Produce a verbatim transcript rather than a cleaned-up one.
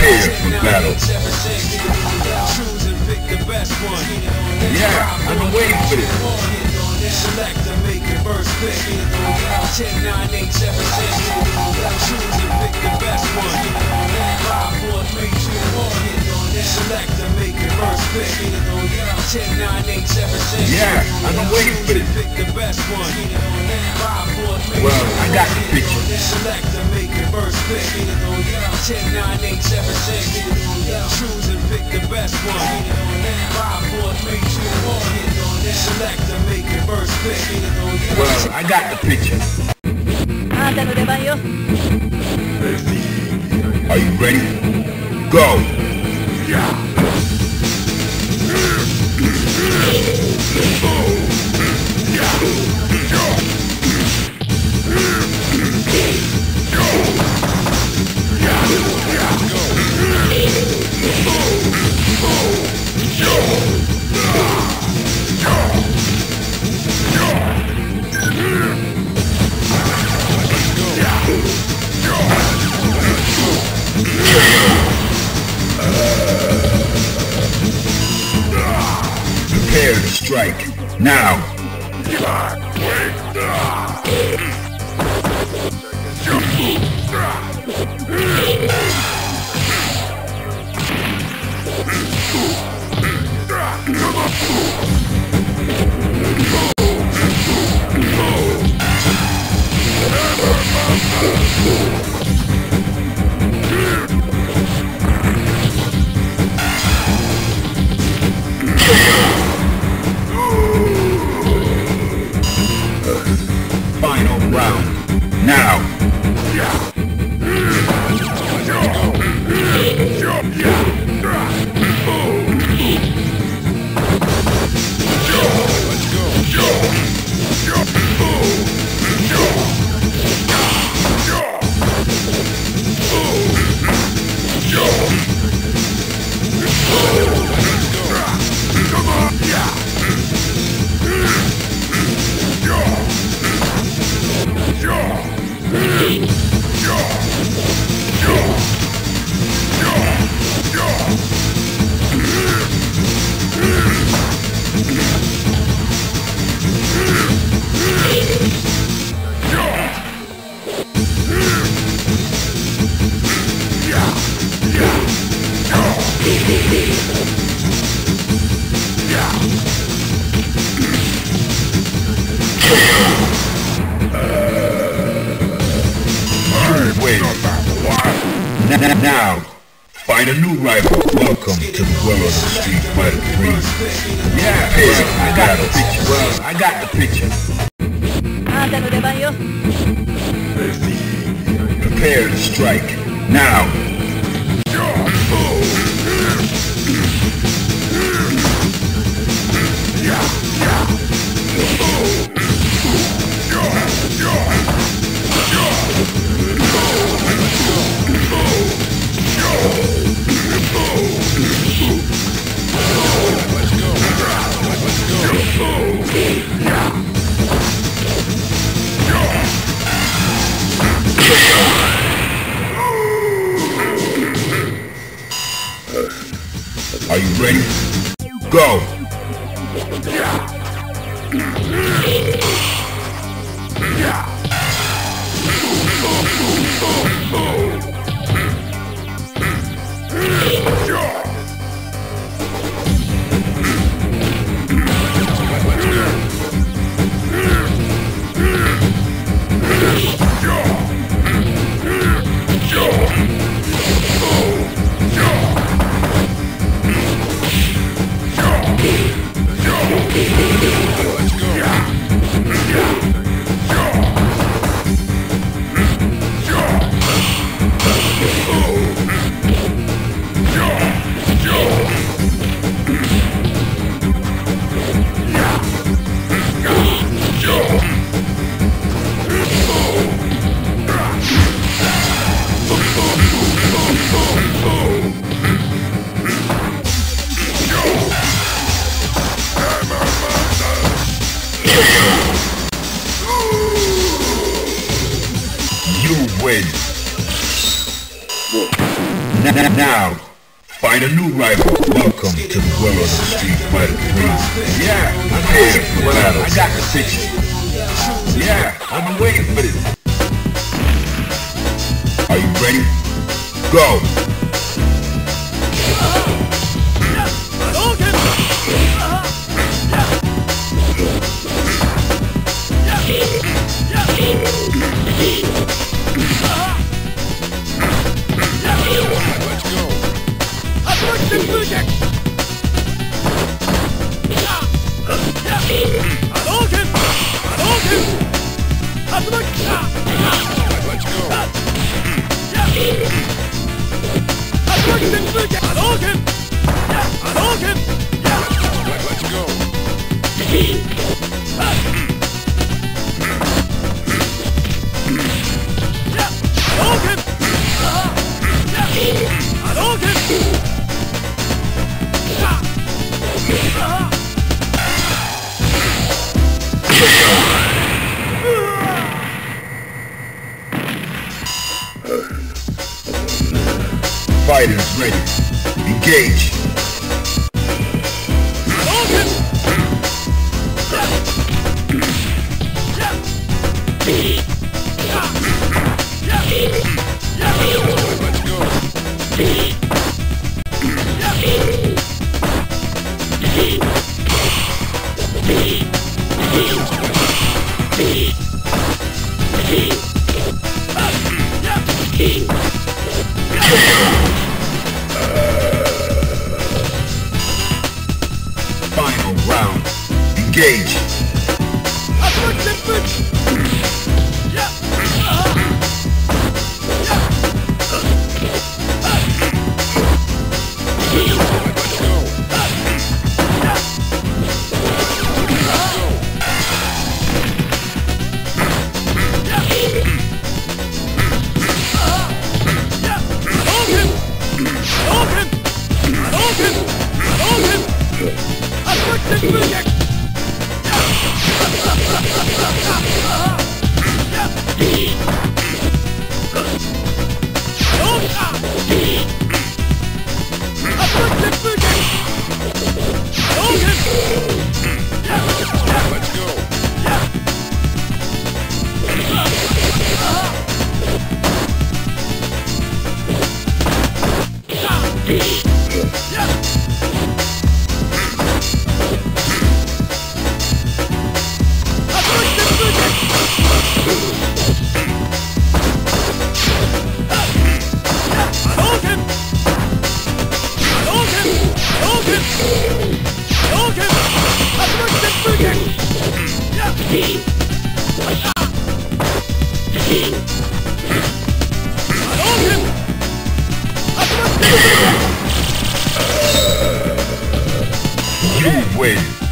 Prepare for battle. Yeah, I've been waiting for this. Select and make your first pick. ten, nine, eight, seven, six. Choose and pick the best one. five, four, three, two, one. Select and make your first pick. ten, nine, eight, seven, six. Yeah, I've been waiting for this. Pick the best one. five, four, three, Well, I got the picture. Select and make your first pick. ten, nine, eight, seven, six. Choose and pick the best one. five, four, three, two, one. Select and make your first pick. Well, I got the picture. Are you ready? Go! Yeah. Prepare to strike. Now! Final round. Now! Now, find a new rival. Welcome to the world of Street Fighter three. Yeah, yeah, I got the picture. Well, I got the picture. Prepare to strike. Now. Are you ready? Go! You win. Now, find a new rival. Welcome to the world of Street Fighter three. Yeah, I'm here for battle. I got the picture. Yeah, I've been waiting for this. Are you ready? Go! Fighters ready. Engage. Final round. Engage. You win.